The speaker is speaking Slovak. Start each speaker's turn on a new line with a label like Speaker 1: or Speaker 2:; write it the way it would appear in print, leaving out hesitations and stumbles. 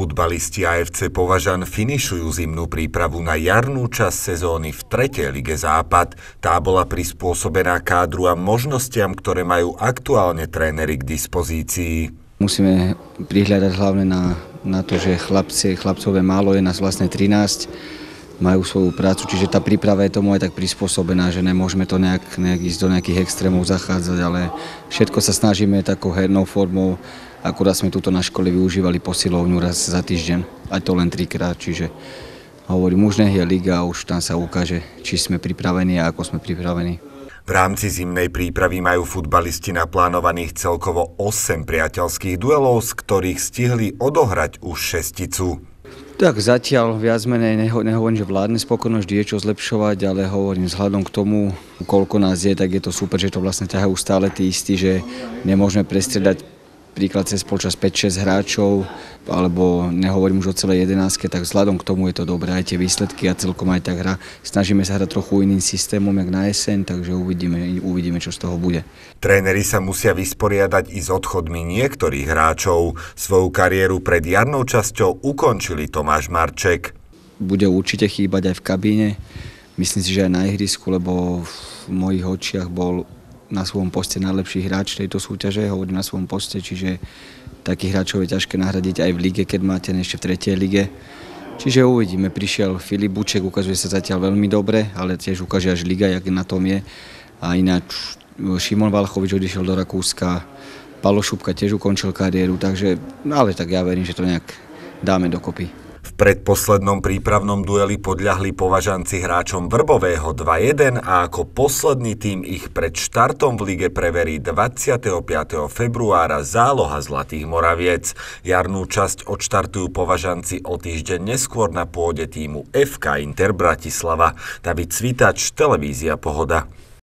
Speaker 1: Futbalisti AFC Považan finišujú zimnú prípravu na jarnú časť sezóny v 3. lige Západ. Tá bola prispôsobená kádru a možnostiam, ktoré majú aktuálne tréneri k dispozícii.
Speaker 2: Musíme prihľadať hlavne na to, že chlapcov je málo, je nás vlastne 13, majú svoju prácu, čiže tá príprava je tomu aj tak prispôsobená, že nemôžeme to nejak ísť do nejakých extrémov zachádzať, ale všetko sa snažíme takou hernou formou. Akurát sme tuto na škole využívali posilovňu raz za týždeň, aj to len 3-krát, čiže hovorím, už nech je liga a už tam sa ukáže, či sme pripravení a ako sme pripravení.
Speaker 1: V rámci zimnej prípravy majú futbalisti naplánovaných celkovo 8 priateľských duelov, z ktorých stihli odohrať už 6.
Speaker 2: Tak zatiaľ viac menej nehovorím, že vládne spokojnosť, vždy je čo zlepšovať, ale hovorím vzhľadom k tomu, koľko nás je, tak je to super, že to vlastne ťahajú stále tí istí, že nemôžeme prestriedať príklad cez počas 5-6 hráčov, alebo nehovorím už o celej 11, tak vzhľadom k tomu je to dobré, aj tie výsledky a celkom aj tá hra. Snažíme sa hrať trochu iným systémom, jak na jeseň, takže uvidíme, čo z toho bude.
Speaker 1: Tréneri sa musia vysporiadať i s odchodmi niektorých hráčov. Svoju kariéru pred jarnou časťou ukončili Tomáš Marček.
Speaker 2: Bude určite chýbať aj v kabíne, myslím si, že aj na ihrisku, lebo v mojich očiach bol na svojom poste najlepší hráč tejto súťaže, hovorím na svojom poste, čiže takých hráčov je ťažké nahradiť aj v lige, keď máte ešte v 3. lige. Čiže uvidíme, prišiel Filip Buček, ukazuje sa zatiaľ veľmi dobre, ale tiež ukáže až liga, jak na tom je. A ináč Šimon Valchovič odišiel do Rakúska, Palo Šupka tiež ukončil kariéru, takže, ale tak ja verím, že to nejak dáme dokopy.
Speaker 1: V predposlednom prípravnom dueli podľahli Považanci hráčom Vrbového 2-1 a ako posledný tím ich pred štartom v lige preverí 25. februára záloha Zlatých Moraviec. Jarnú časť odštartujú Považanci o týždeň neskôr na pôde tímu FK Inter Bratislava. David Cvitač, televízia Pohoda.